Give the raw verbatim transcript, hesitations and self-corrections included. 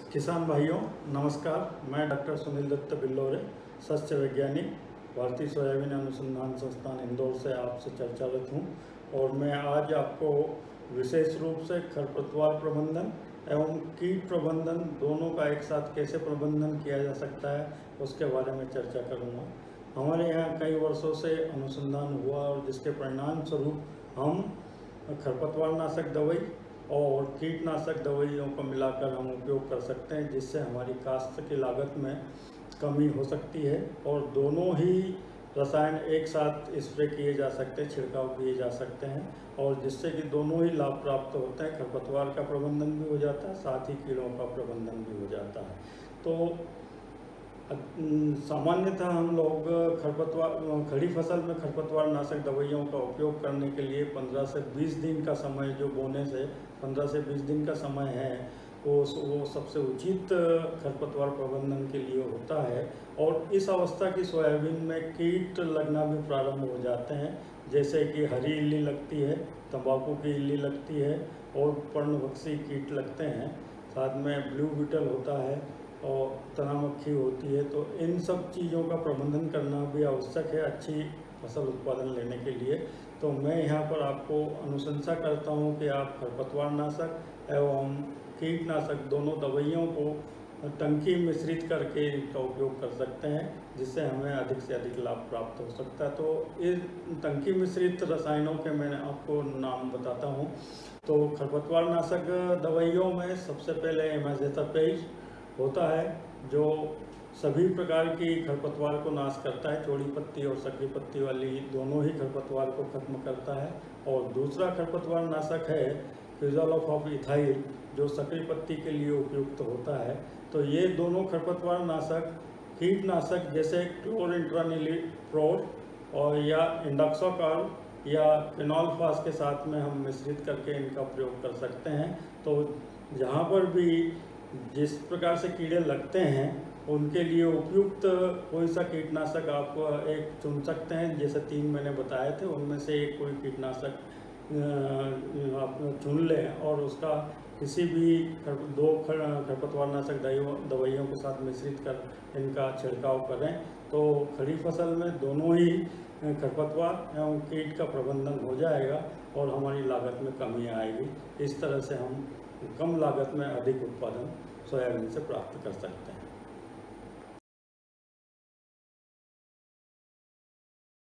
किसान भाइयों नमस्कार। मैं डॉक्टर सुनील दत्त बिल्लौरे, सस्य वैज्ञानिक, भारतीय सोयाबीन अनुसंधान संस्थान इंदौर से आपसे चर्चारत हूँ। और मैं आज आपको विशेष रूप से खरपतवार प्रबंधन एवं कीट प्रबंधन दोनों का एक साथ कैसे प्रबंधन किया जा सकता है उसके बारे में चर्चा करूँगा। हमारे यहाँ कई वर्षों से अनुसंधान हुआ और जिसके परिणाम स्वरूप हम खरपतवार नाशक दवाई और कीटनाशक दवाइयों को मिलाकर हम उपयोग कर सकते हैं, जिससे हमारी काश्त की लागत में कमी हो सकती है और दोनों ही रसायन एक साथ स्प्रे किए जा सकते हैं, छिड़काव किए जा सकते हैं और जिससे कि दोनों ही लाभ प्राप्त होते हैं। खरपतवार का प्रबंधन भी हो जाता है, साथ ही कीड़ों का प्रबंधन भी हो जाता है। तो सामान्यतः हम लोग खरपतवार खड़ी फसल में खरपतवार नाशक दवाइयों का उपयोग करने के लिए पंद्रह से बीस दिन का समय, जो बोने से पंद्रह से बीस दिन का समय है, वो वो सबसे उचित खरपतवार प्रबंधन के लिए होता है। और इस अवस्था की सोयाबीन में कीट लगना भी प्रारंभ हो जाते हैं, जैसे कि हरी इल्ली लगती है, तंबाकू की इल्ली लगती है और पर्णभक्षी कीट लगते हैं। साथ में ब्लू बीटल होता है और तना मक्खी होती है। तो इन सब चीज़ों का प्रबंधन करना भी आवश्यक है अच्छी फसल उत्पादन लेने के लिए। तो मैं यहाँ पर आपको अनुशंसा करता हूँ कि आप खरपतवार नाशक एवं कीटनाशक दोनों दवाइयों को टंकी मिश्रित करके इनका उपयोग कर सकते हैं, जिससे हमें अधिक से अधिक लाभ प्राप्त हो सकता है। तो इस टंकी मिश्रित रसायनों के मैं आपको नाम बताता हूँ। तो खरपतवार नाशक दवाइयों में सबसे पहले इमाज़ेथापेट होता है, जो सभी प्रकार की खरपतवार को नाश करता है। चौड़ी पत्ती और सकरी पत्ती वाली दोनों ही खरपतवार को खत्म करता है। और दूसरा खरपतवार नाशक है क्विज़ोलोक ऑफ इथाइल, जो सकरी पत्ती के लिए उपयुक्त होता है। तो ये दोनों खरपतवार नाशक कीटनाशक जैसे क्लोरिंट्रानिलीप्रोल और या इंडोक्साकॉल या फिनोल्फास के साथ में हम मिश्रित करके इनका प्रयोग कर सकते हैं। तो जहाँ पर भी जिस प्रकार से कीड़े लगते हैं उनके लिए उपयुक्त कोई सा कीटनाशक आप एक चुन सकते हैं। जैसे तीन मैंने बताए थे, उनमें से एक कोई कीटनाशक आप चुन लें और उसका किसी भी दो खरपतवार नाशक दवाइयों के साथ मिश्रित कर इनका छिड़काव करें। तो खड़ी फसल में दोनों ही खरपतवार एवं कीट का प्रबंधन हो जाएगा और हमारी लागत में कमी आएगी। इस तरह से हम कम लागत में अधिक उत्पादन सोयाबीन से प्राप्त कर सकते हैं।